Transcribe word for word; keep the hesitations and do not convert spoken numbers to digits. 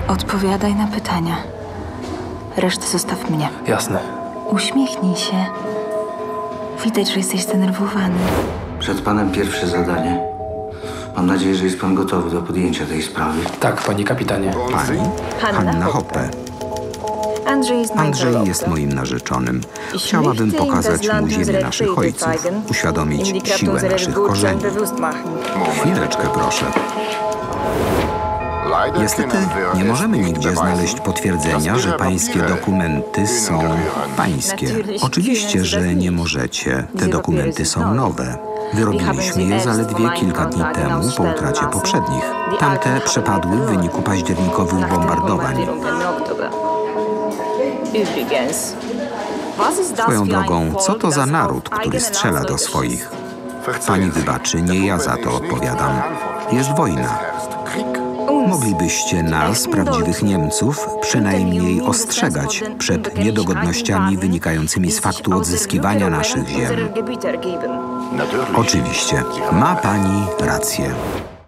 Odpowiadaj na pytania. Resztę zostaw mnie. Jasne. Uśmiechnij się. Widać, że jesteś zdenerwowany. Przed panem pierwsze zadanie. Mam nadzieję, że jest pan gotowy do podjęcia tej sprawy. Tak, panie kapitanie. Pani Hanna Hoppe. Andrzej jest moim narzeczonym. Chciałabym pokazać mu ziemię naszych ojców, uświadomić siłę naszych korzeni. Chwileczkę, proszę. Niestety nie możemy nigdzie znaleźć potwierdzenia, że pańskie dokumenty są pańskie. Oczywiście, że nie możecie. Te dokumenty są nowe. Wyrobiliśmy je zaledwie kilka dni temu po utracie poprzednich. Tamte przepadły w wyniku październikowych bombardowań. Swoją drogą, co to za naród, który strzela do swoich? Pani wybaczy, nie ja za to odpowiadam. Jest wojna. Moglibyście nas, prawdziwych Niemców, przynajmniej ostrzegać przed niedogodnościami wynikającymi z faktu odzyskiwania naszych ziem. Oczywiście, ma pani rację.